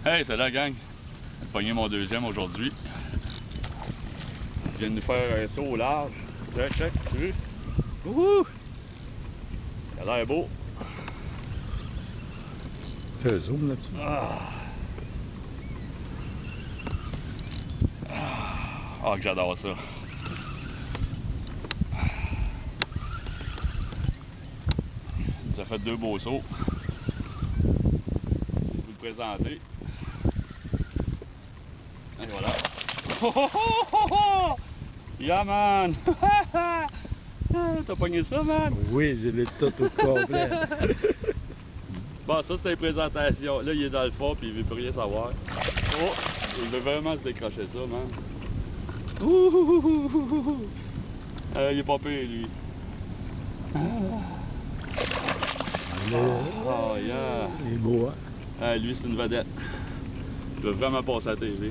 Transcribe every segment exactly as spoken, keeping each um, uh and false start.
Hey, salut la gang! J'ai pogné mon deuxième aujourd'hui. Je viens de nous faire un saut au large. Check, check, tu veux? Wouhou! Ça a l'air beau. Fais un zoom là-dessus. Ah. Ah, que j'adore ça. Ça fait deux beaux sauts. Je vais vous le présenter. Et voilà. Oh, oh, oh, oh, oh! Yeah man! T'as pogné ça, man? Oui, j'ai le tout au complet. Bon, ça c'était une présentation. Là, il est dans le fond puis il veut plus rien savoir. Oh! Il veut vraiment se décrocher ça, man. Ouh! Euh, il est pas pire, lui. Ah, oh, yeah! Il est beau, hein? Ah, lui, c'est une vedette. Il veut vraiment passer à la T V.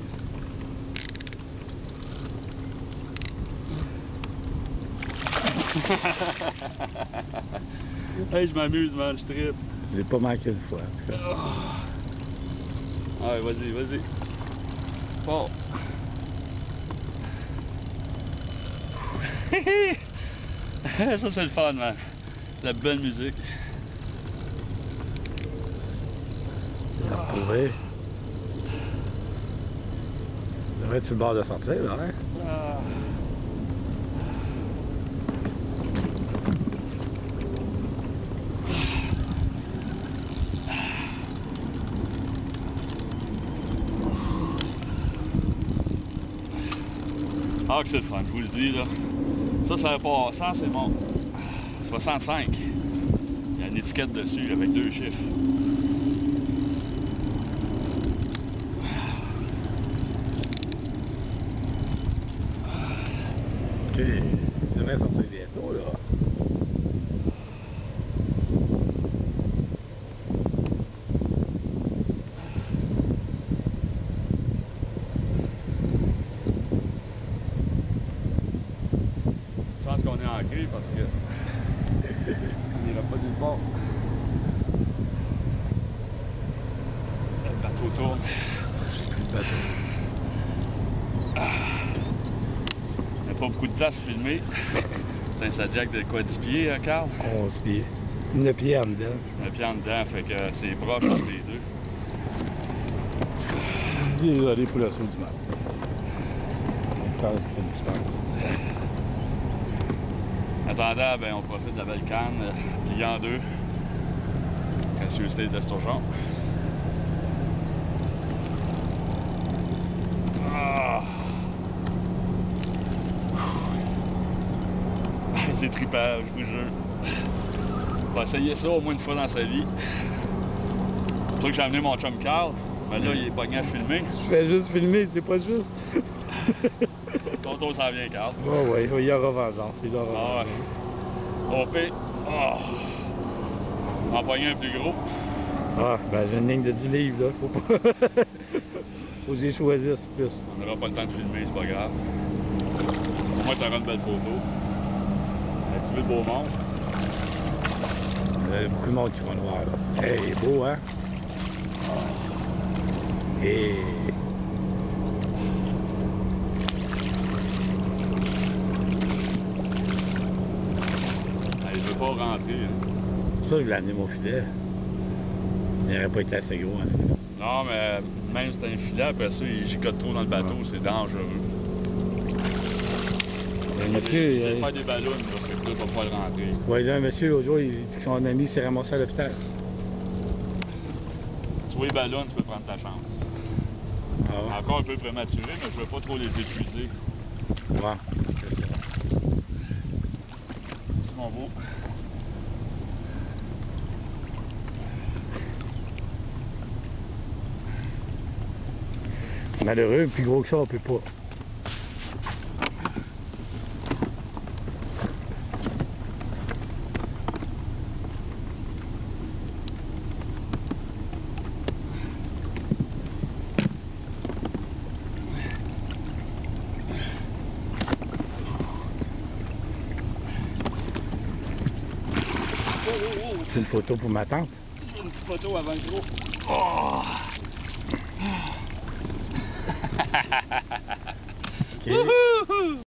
Hey, je m'amuse, man, je trippe. Je l'ai pas manqué une fois. Ah ouais, vas-y, vas-y. Bon. Ça, c'est le fun, man. La belle musique. Oui. Ça devrait être sur le bord de sortir, là, hein? Ah. Ah, que c'est le fun, je vous le dis, là. Ça, ça va pas à cent, c'est bon. soixante-cinq. Il y a une étiquette dessus avec deux chiffres. Ok, ça devrait sortir bientôt, là. Je pense qu'on est ancré parce que on n'ira pas nulle part. Le bateau tourne. Le bateau. Ah. Il n'y a pas beaucoup de place à filmer. C'est un Sadiac de quoi, dix pieds, hein, Carl? onze pieds. Une pied en dedans. Un pied en dedans, fait que c'est proche entre les deux. Désolé pour le saut du mat. Quand c'est une distance. En attendant, ben, on profite de la belle canne, euh, pliée en deux. Gracieuseté de Sturgeon. Ah. C'est trippant, je vous jure. On va essayer ça au moins une fois dans sa vie. C'est pour ça que j'ai amené mon chum Carl. Mais là, il est pogné à filmer. Je fais juste filmer, c'est pas juste. Ton tour s'en vient, Carl. Oh ouais, il y aura vengeance, il y aura Ah vengeance. ouais. On fait. Oh. On va en pogner un plus gros. Ah, ben j'ai une ligne de dix livres là, faut pas. Faut que j'y choisisse plus. On n'aura pas le temps de filmer, c'est pas grave. Au moins, ça rend une belle photo. Tu veux le beau monde? Il y a beaucoup de monde qui vont le voir là. Hey, il est beau, hein? Et... Il veut pas rentrer. Hein. C'est pour ça que je l'ai amené mon filet. Il n'aurait pas été assez gros, hein? Non, mais même si c'est un filet, après ça, il gigote trop dans le bateau, c'est dangereux. Un monsieur... Il Il va faire des ballons, là, c'est que là, il va pouvoir le rentrer. Ouais, il y a un monsieur, l'autre jour, il dit que son ami s'est ramassé à l'hôpital. Tu vois les ballons, tu peux prendre ta chance. Ah. Encore un peu prématuré, mais je veux pas trop les épuiser. Ouais, c'est ça. C'est mon beau. C'est malheureux, plus gros que ça, on peut pas. C'est une photo pour ma tante. Une petite photo avant le gros. Oh! OK.